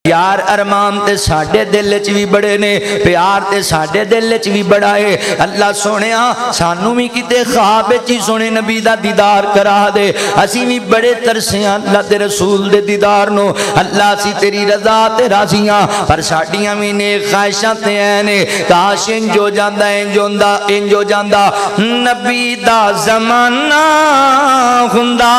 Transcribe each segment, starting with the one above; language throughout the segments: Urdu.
پیار ارمان تے ساڑھے دل چ بھی بڑے نے پیار تے ساڑھے دل چ بھی بڑا ہے اللہ سونیا سانو بھی کتے خواب چی سونے نبی دا دیدار کرا دے اسی بھی بڑے ترسیاں اللہ تے رسول دے دیدار نو اللہ سی تیری رضا تے راضیاں پر ساڑھیاں بھی نیک خواہشاں تے اینے کاش انجو جاندہ انجو جاندہ نبی دا زمانہ ہندہ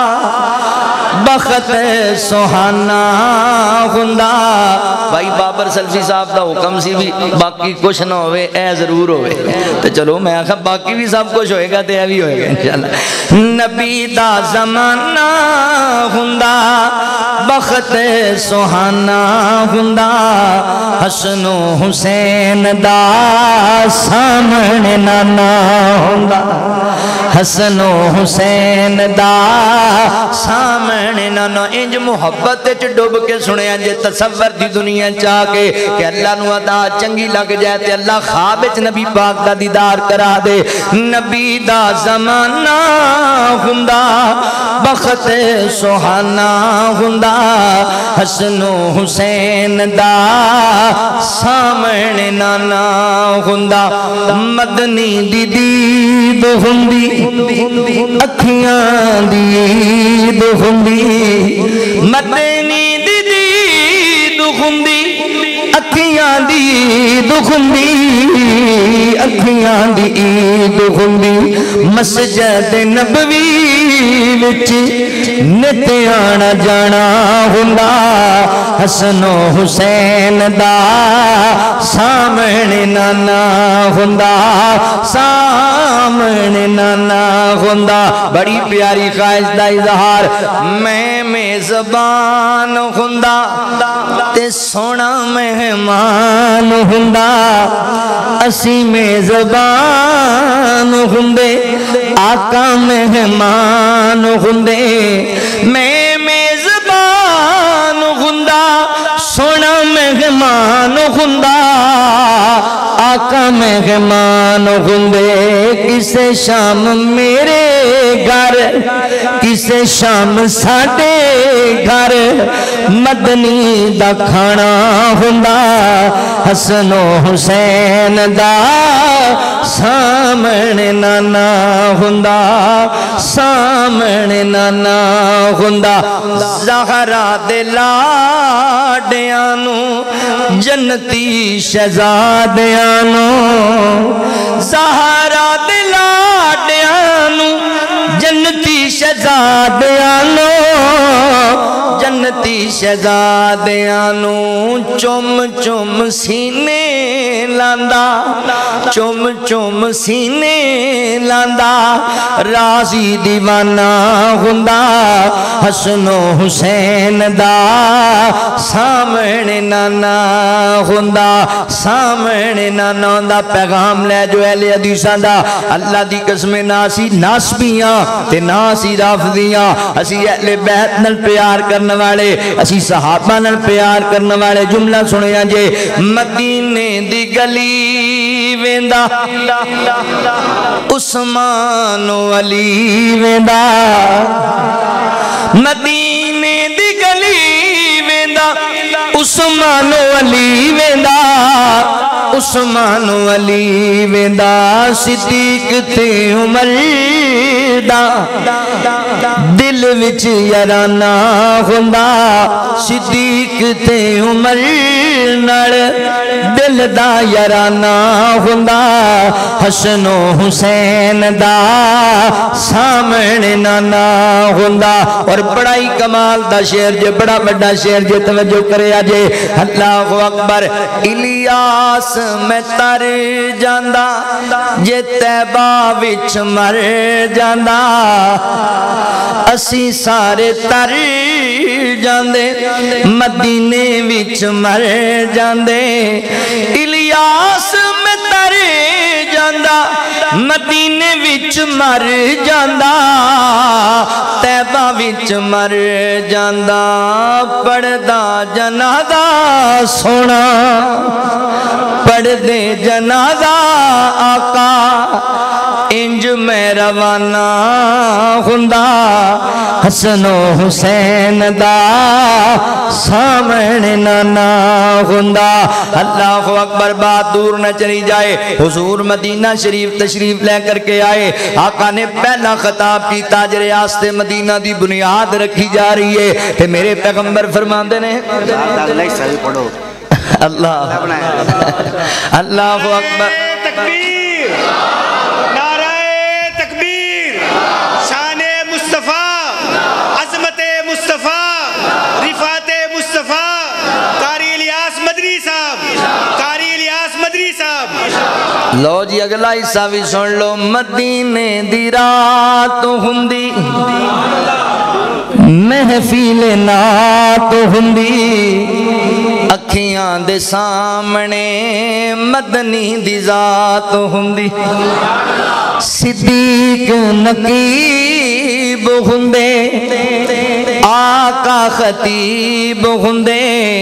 بخت سہانا ہندہ بھائی بابر سلفی صاحب دا حکم سی بھی باقی کچھ نہ ہوئے اے ضرور ہوئے تو چلو میں آخر باقی بھی سب کچھ ہوئے گا تو اے بھی ہوئے گا انشاءاللہ نبی دا زمانہ ہندہ بخت سہانا ہندہ حسن و حسین دا سامنے نانا ہندہ حسن و حسین دا سامنے نانا انج محبت ڈوب کے سنے انجے تصور دی دنیا چاہ کے کہ اللہ نو عطا چنگی لگ جائے تے اللہ خوابچ نبی پاک دا دیدار کرا دے نبی دا زمانہ ہندہ بخت سہانا ہندہ حسن و حسین دا سامنے نانا ہندہ مدنی دی دید ہندی اکھیاں دید ہندی مدنی دی دید ہندی اکھیاں دید ہندی اکھیاں دید ہندی مسجد نبوی وچ نت آنا جانا ہندہ حسن و حسین دا سامنے نانا ہندہ سامنے نانا ہندہ بڑی پیاری خواہش دا اظہار میں میزبان ہندہ تے سونا مہمان ہندہ اسی میزبان ہندے آقا مہمان ہندے میں میزبان ہندہ سونا مہمان ہندہ آقا مہمان ہندے کسے شام میرے گھر کسے شام ساڑے گھر مدنی دا کھانا ہندہ حسن و حسین دا سامنے نانا ہندہ سامنے نانا ہندہ زہرا دلاڈیانو جنتی شہزادیانو زہرا دلاڈیانو جنتی شہزادیانو جنتی شہزادیانو چم چم سینے لاندہ چم چم سینے لاندہ راضی دیوانہ ہندہ حسن و حسین دا سامنے نانا ہندہ سامنے نانا ہندہ پیغام لے جو اہل حدیثاں دا اللہ دی قسم ناسی ناسبیاں تے ناسی رافضیاں اسی اہل بیت نل پیار کرنے والے اسی صحابہ نل پیار کرنے والے جملہ سنیا جے مدینے دی گلی ویندہ عثمان و علی ویندہ مدینے دی گلی ویندہ عثمان و علی ویندہ عثمان و علی ویندہ صدیق تے عمر دا دل وچ یارانہ ہندہ صدیق تے عمر نال دل دا یارانہ ہندہ حسن و حسین دا سامنے نانا ہندہ اور بڑا ہی کمال دا شعر جے بڑا بڑا شعر جے توجہ کرے آجے اللہ اکبر الیاس میں تر جاندہ جے تیبہ وچ مر جاندہ اسی سارے تر جاندے مدینے وچ مر جاندے الیاس میں تر جاندہ مدینے وچ مر جاندہ تیبہ وچ مر جاندہ پڑھدا جنازہ سونا پڑھ دے جنازہ آقا انج میں روانہ ہوندا حسن و حسین دا سامنے نانا ہوندا۔ اللہ اکبر، بات دور نہ چلی جائے، حضور مدینہ شریف تشریف لے کر کے آئے، آقا نے پہلا خطاب کی تاج ریاست مدینہ دی بنیاد رکھی جا رہی ہے، تے میرے پیغمبر فرماندے نے اللہ اللہ اکبر، تکبیر، نعرہ تکبیر، شان مصطفیٰ، عظمت مصطفیٰ، رفعت مصطفیٰ، قاری الیاس مدنی صاحب، قاری الیاس مدنی صاحب۔ لو جی اگلا حصہ بھی سن لو۔ مدینے دی رات ہوندی محفل نات ہوندی، اکھیاں دے سامنے مدنی دی ذات ہوندی، صدیق نقیب ہوندے آقا خطیب ہوندے،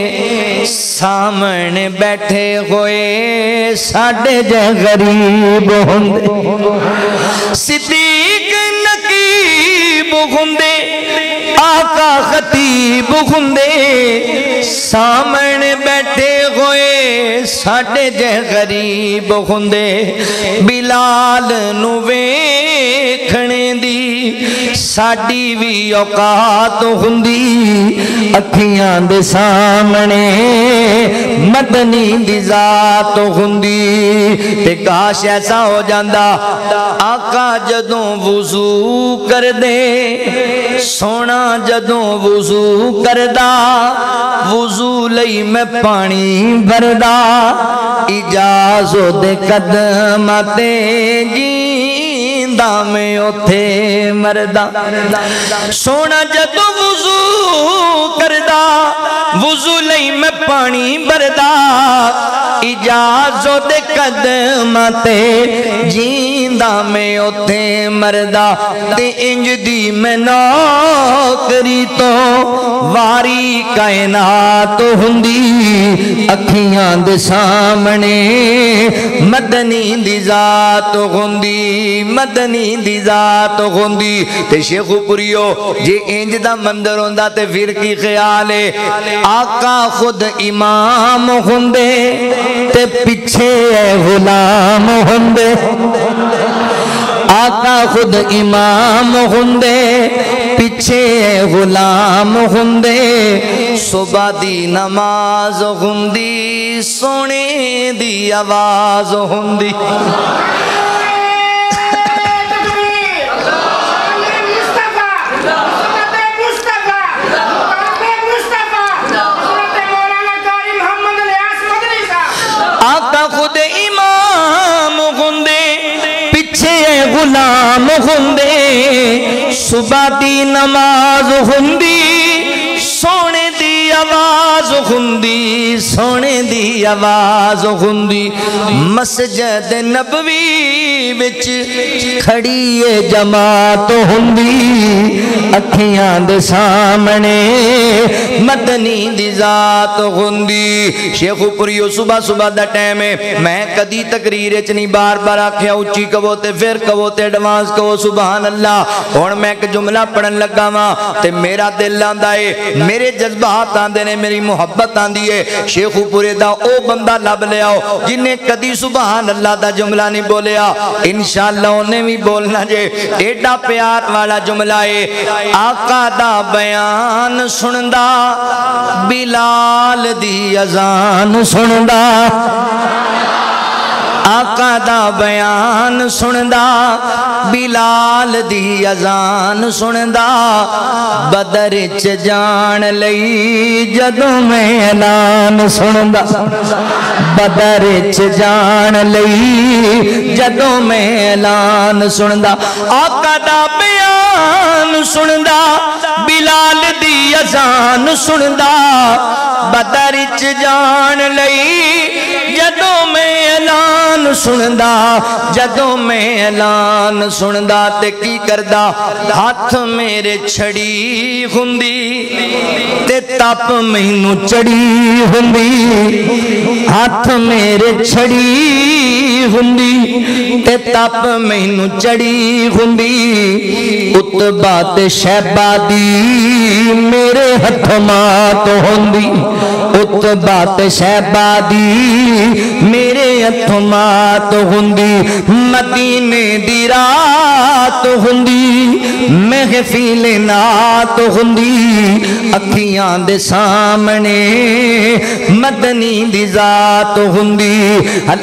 سامنے بیٹھے ہوئے ساڈے جے غریب ہوندے، صدیق نقیب ہوندے آقا خطیب ہوندے، سامنے بیٹھے ہوئے ساڈے جے غریب ہوندے، بلال نو ویکھنے دی ساڈی وی اوقات ہوندی، اکھیاں دے سامنے مدنی دی ذات ہوندی، تے کاش ایسا ہو جاندا آقا جدوں وضو کر دے، سونا جدوں وضو کردا، وضو لئی میں پانی بھردا، اجازت دے قدماں تے جیندا میں اوتھے مردا، سونا جدوں وضو کردا، وضو لئی میں پانی بھردا، اجازت دے قدماں تے جیندا میں اوتھے مردا، تے انج دی میں نوکری تو واری کائنات ہوندی، اکھیاں دے سامنے مدنی دی ذات ہوندی، مدنی دی ذات ہوندی، تے شیخ پوریو جے انج دا مندر ہوندا تے پھر کی خیال ہے، آقا خود امام ہوندے تے پیچھے غلام ہوندے، آقا خود امام ہوندے پیچھے غلام ہوندے، صبح دی نماز ہوندی سونے دی آواز ہوندی، آقا خود امام ہوندے پیچھے غلام ہوندے، صبح دی نماز ہوندی سونے دی آواز ہوندی، سونے دی آواز ہوندی، مسجد نبوی وچ کھڑی جماعت ہوندی، اکھیاں دے سامنے مدنی دی ذات ہوندی۔ شیخ پوریو صبح صبح دا ٹائم ہے، میں کدی تقریر وچ نہیں بار بار آکھیا، اچھی کہو تے پھر کہو تے ایڈوانس کہو سبحان اللہ۔ ہن میں ایک جملہ پڑھن لگا واں تے میرا دل آندا ہے، میرے جذبات آندے نے، میری محبت آندی ہے، شیخ پورے دا او بندہ لب لے آؤ جن نے کدی سبحان اللہ دا جملہ نہیں بولیا، انشاءاللہ انہیں بھی بولنا جے۔ ایڈا پیار والا جملہ ہے، آقا دا بیان سندا بلال دی اذان سندا، آقا دا بیان سندا بلال دی اذان سندا، بدر چ جان لئی جدوں میں اعلان سندا، بدر چ جان لئی جدوں میں اعلان سندا، آقا دا بیان سندا بلال دی اذان سندا، بدر چ جان لئی جدوں میں اعلان اعلان سندا جدوں میں اعلان سندا تے کی کردا ہاتھ میرے چھڑی ہوندی تے تپ مینوں چڑی ہوندی ہاتھ میرے چھڑی ہوندی تے تپ مینوں چڑی ہوندی اتبا تے شیبہ دی میرے ہتھ مات ہوندی اتبا تے شیبہ دی میرے ہتھ مات ہوندی مدینے دی رات ہوندی محفل نات ہوندی اکھیاں دے سامنے مدنی دی ذات ہوندی